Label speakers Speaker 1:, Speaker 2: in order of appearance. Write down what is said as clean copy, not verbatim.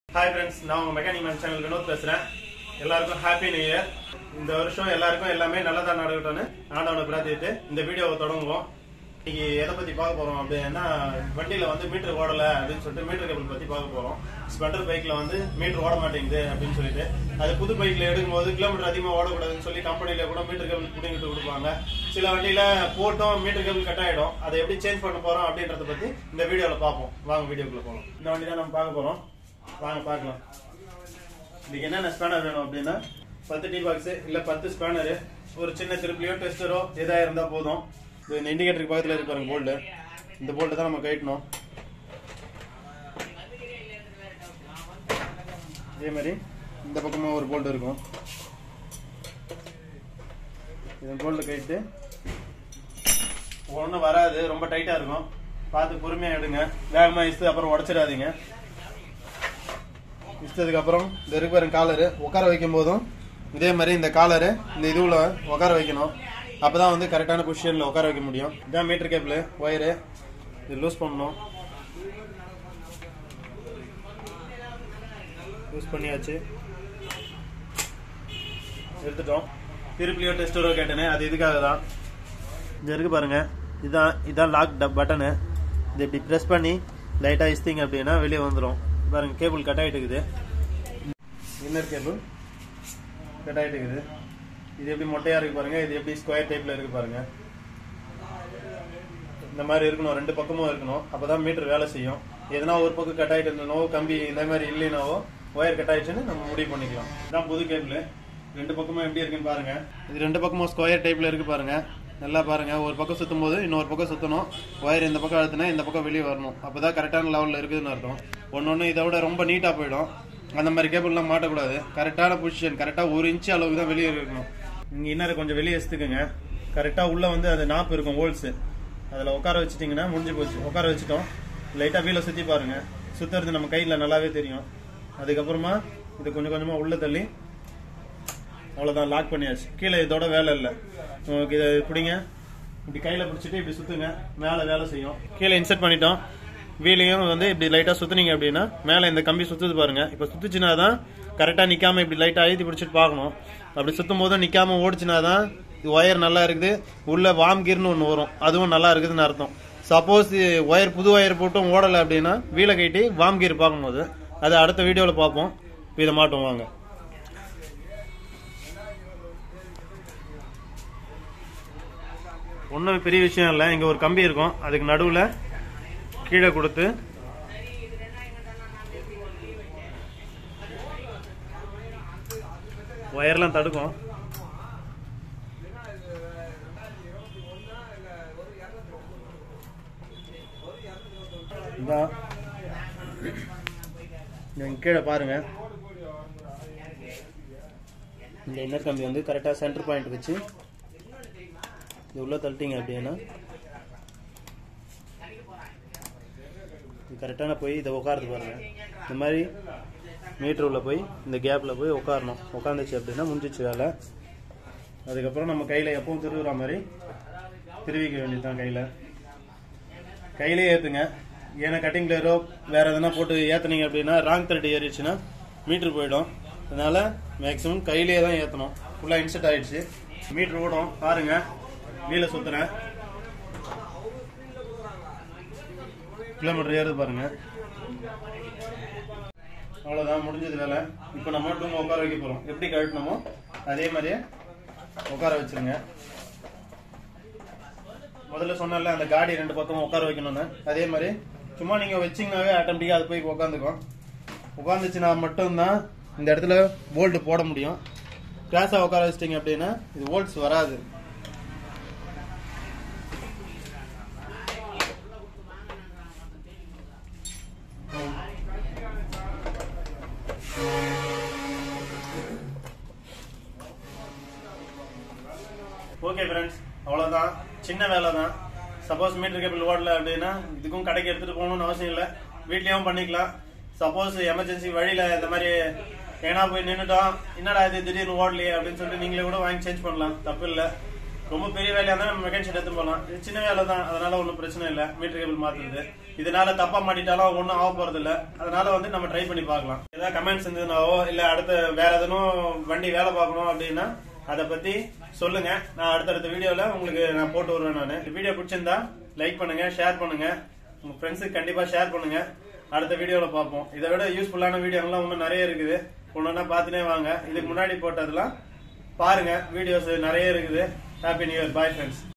Speaker 1: Hi friends, நான் உங்க mechanic man channel Vinod பேசுறேன். எல்லாருக்கும் ஹாப்பி நியூ இயர். இந்த வருஷம் எல்லாருக்கும் எல்லாமே நல்லதா நடக்கட்டும்னு ஆண்டவனை பிரார்த்திட்டு இந்த வீடியோவை தொடங்குவோம். இன்னைக்கு எதை பத்தி பார்க்க போறோம் அப்படின்னா வண்டியில வந்து மீட்டர் ஓடல அப்படின்னு சொல்லிட்டு மீட்டர் கேபிள் பத்தி பார்க்க போறோம். ஸ்ப்ளெண்டர் பைக்ல வந்து மீட்டர் ஓட மாட்டேங்குது அப்படின்னு சொல்லிட்டு அது புது பைக்ல எடுக்கும்போது கிலோமீட்டர் அதிகமா ஓடக்கூடாதுன்னு சொல்லி கம்பெனில கூட மீட்டர் கேபிள் புடிங்கிட்டு கொடுப்பாங்க. சில வண்டியில போட்டோம் மீட்டர் கேபிள் கட் ஆயிடும். அதை எப்படி சேஞ்ச் பண்ண போறோம் அப்படின்றத பத்தி இந்த வீடியோல பார்ப்போம். வாங்க வீடியோக்குள்ள போகலாம். இந்த வண்டி தான் நம்ம பார்க்க போறோம். வாங்க பார்க்கலாம். இதுக்கு என்னென்ன ஸ்பேனர் வேணும் அப்படின்னா 10 டீ பாக்ஸ் இல்ல 10 ஸ்பேனர், ஒரு சின்ன திருப்பிலியோ டெஸ்டரோ எதா இருந்தா போதும். இந்த இண்டிகேட்டருக்கு பக்கத்துல இருக்கு பாருங்க போல்ட், இந்த போல்ட் தான் நம்ம கட்டணும். இதே மாதிரி இந்த பக்கமும் ஒரு போல்ட் இருக்கும். இந்த போல்ட் கட்டிட்டு ஒன்றும் வராது, ரொம்ப டைட்டா இருக்கும். பார்த்து பொறுமையா எடுங்க, வேகமா இஸ்து அப்புறம் உடச்சிடாதீங்க. இஷ்டத்துக்கு அப்புறம் இந்த இருக்கு பாருங்க காலரு, உட்கார வைக்கும் போதும் இதே மாதிரி இந்த காலரு இந்த இதுல உட்கார வைக்கணும். அப்பதான் வந்து கரெக்டான பொசிஷன்ல உட்கார வைக்க முடியும். இதான் மீட்டர் கேபிள் ஒயரு, இது லூஸ் பண்ணணும். லூஸ் பண்ணியாச்சு, எடுத்துட்டோம். திருப்பிலியோ டெஸ்டரோ கேட்டேனே, அது இதுக்காக தான். இது இருக்கு பாருங்க, இதான் லாக் பட்டனு. இது இப்படி பிரஸ் பண்ணி லைட்டா இஸ்திங்க அப்படின்னா வெளியே வந்துடும். பாருங்க கேபிள் கட் ஆயிட்டு இருக்குது, இன்னர் கேபிள் கட் ஆயிட்டு இருக்குது. இது எப்படி மொட்டையா இருக்கு பாருங்க, இது எப்படி ஸ்கொயர் டைப்ல இருக்கு பாருங்க. இந்த மாதிரி இருக்கணும், ரெண்டு பக்கமும் இருக்கணும், அப்பதான் மீட்டர் வேலை செய்யும். எதனா ஒரு பக்கம் கட் ஆயிட்டு இருந்தனோ கம்பி இந்த மாதிரி இல்லைனாவோ ஒயர் கட் ஆயிடுச்சுன்னு நம்ம முடிவு பண்ணிக்கலாம். இதான் புது கேபிள். ரெண்டு பக்கமும் எப்படி இருக்குன்னு பாருங்க. இது ரெண்டு பக்கமும் ஸ்கொயர் டைப்ல இருக்கு பாருங்க. நல்லா பாருங்க, ஒரு பக்கம் சுத்தும் போது இன்னொரு பக்கம் சுத்தணும். ஒயர் இந்த பக்கம் அழுத்தினா இந்த பக்கம் வெளியே வரணும். அப்பதான் கரெக்டான லெவல்ல இருக்குதுன்னு அர்த்தம். ஒன்னொன்னு இதை விட ரொம்ப நீட்டா போயிடும். அந்த மாதிரி கேபிள்லாம் மாட்டக்கூடாது. கரெக்டான பொசிஷன், கரெக்டா 1 இன்ச் அளவுக்கு தான் வெளியே இருக்கணும். இங்க இன்னொரு கொஞ்சம் வெளியே எடுத்துக்கோங்க. கரெக்டா உள்ள வந்து அது நாப்பு இருக்கும், ஹோல்ஸ். அதுல உட்கார வச்சுட்டீங்கன்னா முடிஞ்சு போச்சு. உட்கார வச்சுட்டோம், லைட்டா வீல சுத்தி பாருங்க. சுத்துறது நம்ம கையில நல்லாவே தெரியும். அதுக்கப்புறமா இது கொஞ்சம் கொஞ்சமா உள்ள தள்ளி அவ்வளவுதான், லாக் பண்ணியாச்சு. கீழே இதோட வேலை இல்லை. உங்களுக்கு இதை பிடிங்க, இப்படி கையில பிடிச்சிட்டு இப்படி சுத்துங்க, மேல வேலை செய்யும். கீழே இன்செர்ட் பண்ணிட்டோம். வீலையும் வந்து இப்படி லைட்டா சுத்துனீங்க அப்படின்னா மேல இந்த கம்பி சுத்துது பாருங்க. இப்ப சுத்துச்சுன்னா தான் கரெக்டா நிக்காம இப்படி லைட்டா அழுத்தி பிடிச்சிட்டு பார்க்கணும். அப்படி சுத்தும் போதும் நிக்காம ஓடிச்சுனா தான் ஒயர் நல்லா இருக்குது. உள்ள வார்ம் கீர்னு ஒன்று வரும், அதுவும் நல்லா இருக்குதுன்னு அர்த்தம். சப்போஸ் ஒயர் புது ஒயர் போட்டும் ஓடலை அப்படின்னா வீலை கட்டி வார்ம் கீர் பார்க்கும்போது அது அடுத்த வீடியோல பார்ப்போம். இதை மாட்டோம் வாங்க. ஒன்றும் பெரிய விஷயம் இல்லை. இங்க ஒரு கம்பி இருக்கும், அதுக்கு நடுவில் கீழே கொடுத்து ஒயர்லாம் தடுக்கும். கீழே பாருங்க, இந்த இன்னர் கம்பி வந்து கரெக்டா சென்டர் பாயிண்ட் வச்சு இது உள்ள தள்ளிட்டீங்க அப்படின்னா கரெக்டான போய் இதை உட்காருது பாருங்க. இந்த மாதிரி மீட்டர் உள்ள போய் இந்த கேப்ல போய் உட்காரணும். உட்காந்துச்சு அப்படின்னா முடிஞ்சிச்சு வேலை. அதுக்கப்புறம் நம்ம கையில எப்பவும் திருவுற மாதிரி திருவிக்க வேண்டியதுதான். கையிலே ஏத்துங்க. ஏன்னா கட்டிங் பிளேயரோ வேற எதனா போட்டு ஏத்துனீங்க அப்படின்னா ராங் த்ரெட் ஏறிடுச்சுன்னா மீட்டர் போயிடும். அதனால மேக்சிமம் கையிலேயே தான் ஏத்தணும். ஃபுல்லா இன்செர்ட் ஆயிடுச்சு, மீட்டர் ஓடும் பாருங்க. வீல சுத்துறேன், கிலோமீட்டர் ஏறுது பாருங்க. அவ்வளவுதான், முடிஞ்சது வேலை. இப்ப நம்ம டூங்க உட்கார வைக்க போறோம். எப்படி கழட்டணுமோ அதே மாதிரியே உட்கார வச்சிருங்க. முதல்ல சொன்னால அந்த காடி ரெண்டு பக்கமும் உட்கார வைக்கணும்னு, அதே மாதிரி சும்மா நீங்க வச்சீங்கன்னாவே ஆட்டோமேட்டிக்கா அது போய் உட்காந்துக்கும். உட்காந்துச்சுன்னா மட்டும்தான் இந்த இடத்துல போல்ட் போட முடியும். கிளாஸா உட்கார வச்சிட்டீங்க அப்படின்னா இது போல்ட்ஸ் வராது. ஓகே ஃப்ரெண்ட்ஸ், அவ்வளவுதான், சின்ன வேலை தான். சப்போஸ் மீட்டர் கேபிள் ஓடல அப்படின்னா இதுக்கும் கடைக்கு எடுத்துட்டு போகணும்னு அவசியம் இல்லை, வீட்லயும் பண்ணிக்கலாம். சப்போஸ் எமர்ஜென்சி வழியில இந்த மாதிரி ஏன்னா போய் நின்றுட்டோம், என்னடா இது திடீர்னு ஓடலையே அப்படின்னு சொல்லிட்டு நீங்களே கூட வாங்கி சேஞ்ச் பண்ணலாம், தப்பு இல்லை. ரொம்ப பெரிய வேலையா இருந்தா நம்ம மெக்கானிக் எடுத்து போகலாம். இது சின்ன வேலை தான், அதனால ஒன்றும் பிரச்சனை இல்லை. மீட்டர் கேபிள் மாத்துறது இதனால தப்பா மாட்டிட்டாலும் ஒன்றும் ஆக போறது இல்லை. அதனால வந்து நம்ம ட்ரை பண்ணி பார்க்கலாம். ஏதாவது கமெண்ட்ஸ் இருந்ததுனாவோ இல்ல அடுத்த வேற எதனும் வண்டி வேலை பார்க்கணும் அப்படின்னா அதை பத்தி சொல்லுங்க. நான் அடுத்தடுத்த வீடியோல உங்களுக்கு நான் போட்டு வருவேன். நான் வீடியோ பிடிச்சிருந்தா லைக் பண்ணுங்க, ஷேர் பண்ணுங்க, உங்க ஃப்ரெண்ட்ஸுக்கு கண்டிப்பா ஷேர் பண்ணுங்க. அடுத்த வீடியோல பார்ப்போம். இதை விட யூஸ்ஃபுல்லான வீடியோலாம் இன்னும் நிறைய இருக்குது. ஒன்னொன்னா பார்த்துனே வாங்க. இதுக்கு முன்னாடி போட்டதெல்லாம் பாருங்க, வீடியோஸ் நிறைய இருக்குது. Happy new year. Bye friends.